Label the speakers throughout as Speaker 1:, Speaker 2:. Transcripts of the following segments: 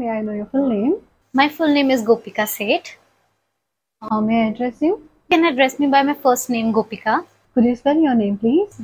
Speaker 1: May I know your full name?
Speaker 2: My full name is Gopika Seth.
Speaker 1: How may I address you?
Speaker 2: You can address me by my first name, Gopika.
Speaker 1: Could you spell your name, please?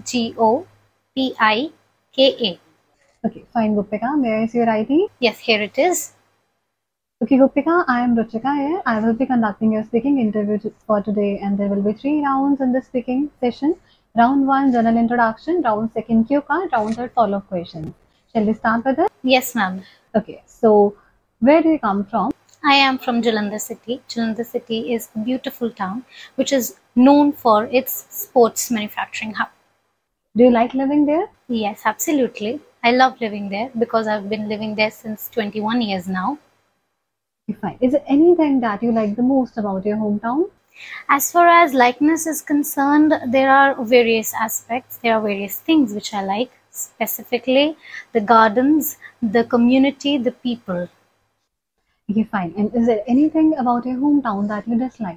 Speaker 2: Gopika.
Speaker 1: Okay, fine, Gopika. May I see your ID?
Speaker 2: Yes, here it is.
Speaker 1: Okay, Gopika, I am Ruchika here. I will be conducting your speaking interview for today, and there will be 3 rounds in the speaking session. Round 1, general introduction. Round 2, cue card. Round 3, follow-up questions. Shall we start with it?
Speaker 2: Yes, ma'am.
Speaker 1: Okay, so where do you come from?
Speaker 2: I am from Jalandhar city. Jalandhar city is a beautiful town which is known for its sports manufacturing hub.
Speaker 1: Do you like living there?
Speaker 2: Yes, absolutely. I love living there because I've been living there since 21 years now.
Speaker 1: Okay, fine. Is there anything that you like the most about your hometown?
Speaker 2: As far as likeness is concerned, there are various aspects. There are various things which I like, specifically the gardens, the community, the people.
Speaker 1: Okay, fine. And is there anything about your hometown that you dislike?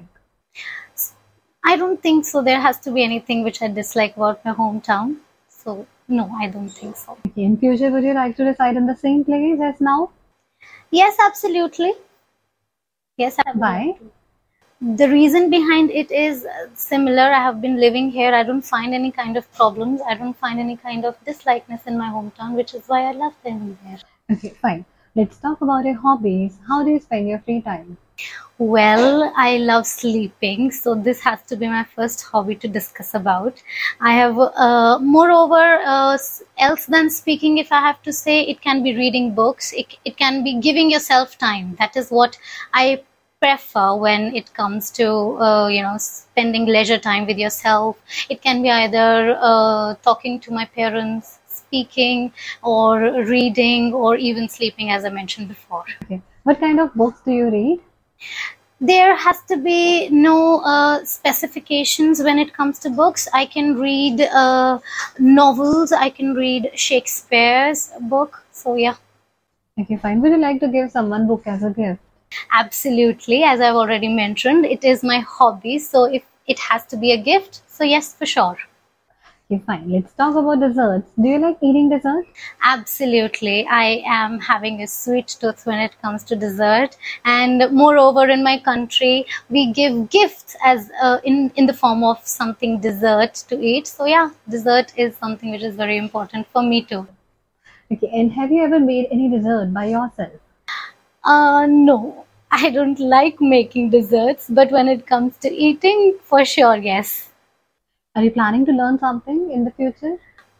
Speaker 2: I don't think so. There has to be anything which I dislike about my hometown. So, no, I don't think so.
Speaker 1: Okay, in future, would you like to reside in the same place as now?
Speaker 2: Yes, absolutely. Yes,
Speaker 1: Why?
Speaker 2: the reason behind it is similar. I have been living here. I don't find any kind of problems. I don't find any kind of dislikeness in my hometown, which is why I love living there.
Speaker 1: Okay, fine. Let's talk about your hobbies. How do you spend your free time?
Speaker 2: Well, I love sleeping, so this has to be my first hobby to discuss about. I have, moreover, else than speaking, if I have to say, it can be reading books. It can be giving yourself time. That is what I prefer when it comes to spending leisure time with yourself. It can be either talking to my parents, speaking, or reading, or even sleeping, as I mentioned before.
Speaker 1: Okay. What kind of books do you read?
Speaker 2: There has to be no specifications when it comes to books. I can read novels. I can read Shakespeare's book. So yeah.
Speaker 1: Okay, fine. Would you like to give someone book as a gift?
Speaker 2: Absolutely. As I've already mentioned, it is my hobby. So if it has to be a gift, so yes, for sure.
Speaker 1: Okay, fine. Let's talk about desserts. Do you like eating desserts?
Speaker 2: Absolutely. I am having a sweet tooth when it comes to dessert. And moreover, in my country, we give gifts as in the form of something dessert to eat. So yeah, dessert is something which is very important for me too.
Speaker 1: Okay, and have you ever made any dessert by yourself?
Speaker 2: No, I don't like making desserts, but when it comes to eating, for sure, yes.
Speaker 1: Are you planning to learn something in the future?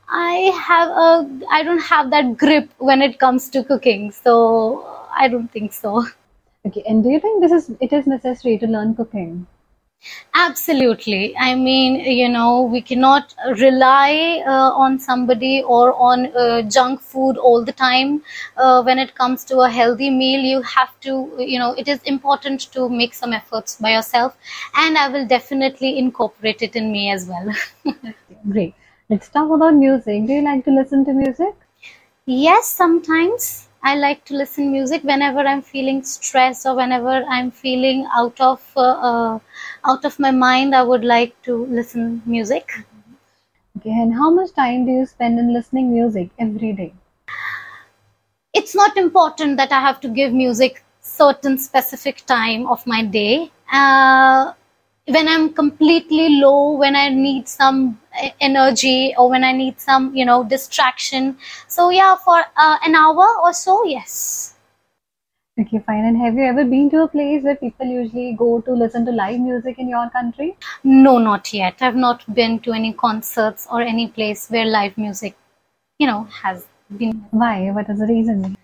Speaker 2: I don't have that grip when it comes to cooking, so I don't think so.
Speaker 1: Okay, and do you think it is necessary to learn cooking?
Speaker 2: Absolutely. I mean, we cannot rely on somebody or on junk food all the time. When it comes to a healthy meal, you have to, it is important to make some efforts by yourself, and I will definitely incorporate it in me as well.
Speaker 1: Great. Let's talk about music. Do you like to listen to music?
Speaker 2: Yes, sometimes. I like to listen music whenever I'm feeling stressed or whenever I'm feeling out of my mind. I would like to listen music.
Speaker 1: Okay, and how much time do you spend in listening music every day?
Speaker 2: It's not important that I have to give music certain specific time of my day. When I'm completely low, when I need some energy, or when I need some, distraction. So yeah, for an hour or so, yes.
Speaker 1: Okay, fine. And have you ever been to a place where people usually go to listen to live music in your country?
Speaker 2: No, not yet. I've not been to any concerts or any place where live music, has been.
Speaker 1: Why? What is the reason?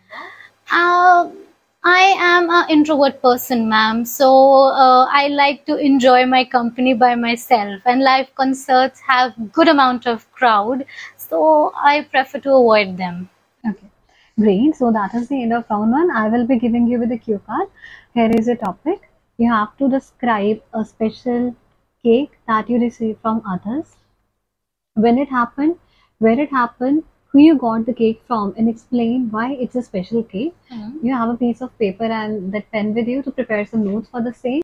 Speaker 2: I am an introvert person, ma'am. So I like to enjoy my company by myself, and live concerts have good amount of crowd. So I prefer to avoid them.
Speaker 1: Okay, great. So that is the end of round 1. I will be giving you with the cue card. Here is a topic. You have to describe a special cake that you received from others. When it happened, where it happened, who you got the cake from, and explain why it's a special cake. You have a piece of paper and that pen with you to prepare some notes for the same.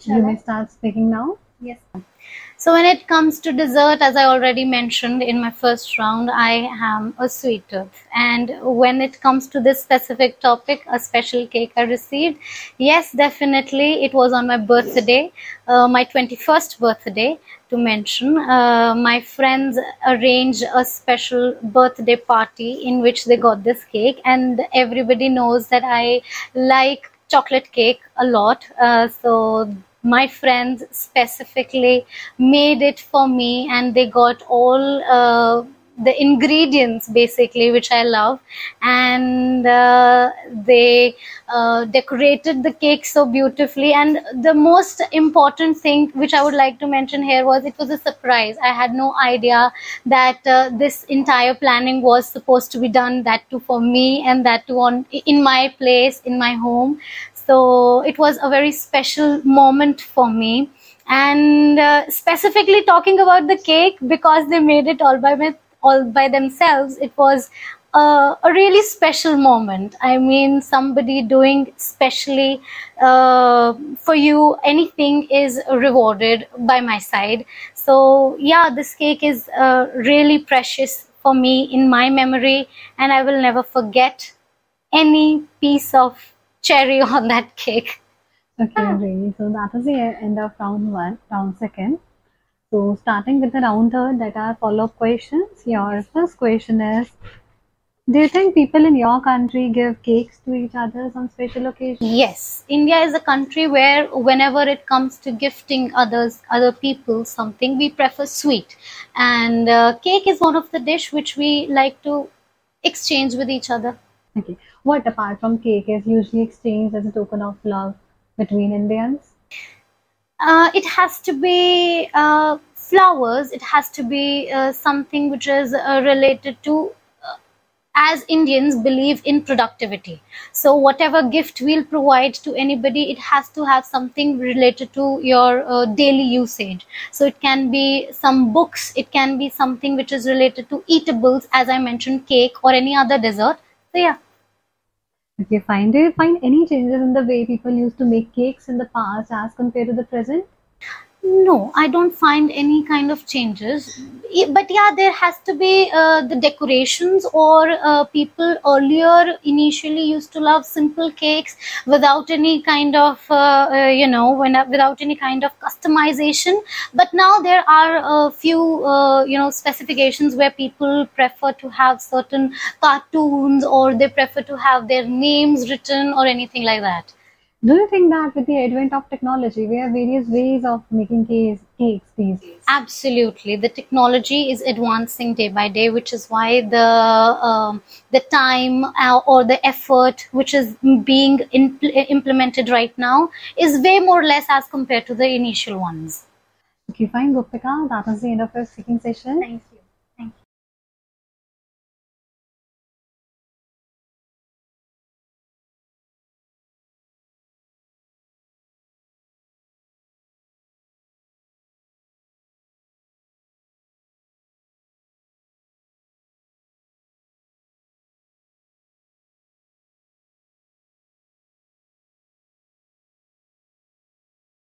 Speaker 1: You may start speaking now.
Speaker 2: Yes. So when it comes to dessert, as I already mentioned in my first round, I am a sweet tooth. And when it comes to this specific topic, a special cake I received, yes, definitely, it was on my birthday, my 21st birthday to mention. My friends arranged a special birthday party in which they got this cake, and everybody knows that I like chocolate cake a lot. So my friends specifically made it for me, and they got all the ingredients basically which I love, and they decorated the cake so beautifully. And the most important thing which I would like to mention here was it was a surprise. I had no idea that this entire planning was supposed to be done, that too for me, and that too in my place, in my home. So it was a very special moment for me. And specifically talking about the cake, because they made it all by themselves, it was a really special moment. I mean, somebody doing specially for you, anything is rewarded by my side. So yeah, this cake is really precious for me in my memory, and I will never forget any piece of cherry on that cake.
Speaker 1: Okay, great. So that is the end of round one, round second. So starting with the round third, that are follow-up questions. Your first question is, do you think people in your country give cakes to each other on special occasions?
Speaker 2: Yes, India is a country where whenever it comes to gifting other people something, we prefer sweet, and cake is one of the dish which we like to exchange with each other.
Speaker 1: Okay. What apart from cake is usually exchanged as a token of love between Indians?
Speaker 2: It has to be flowers. It has to be something which is related to, as Indians believe in productivity. So whatever gift we'll provide to anybody, it has to have something related to your daily usage. So it can be some books, it can be something which is related to eatables, as I mentioned, cake or any other dessert. So yeah.
Speaker 1: Okay, fine. Do you find any changes in the way people used to make cakes in the past as compared to the present?
Speaker 2: No, I don't find any kind of changes. But yeah, there has to be the decorations, or people earlier initially used to love simple cakes without any kind of, without any kind of customization. But now there are a few, specifications where people prefer to have certain cartoons, or they prefer to have their names written or anything like that.
Speaker 1: Do you think that with the advent of technology, we have various ways of making cakes these days?
Speaker 2: Absolutely, the technology is advancing day by day, which is why the time or the effort which is being implemented right now is way more less as compared to the initial ones.
Speaker 1: Okay, fine, Gupika. That was the end of our speaking session.
Speaker 2: Thank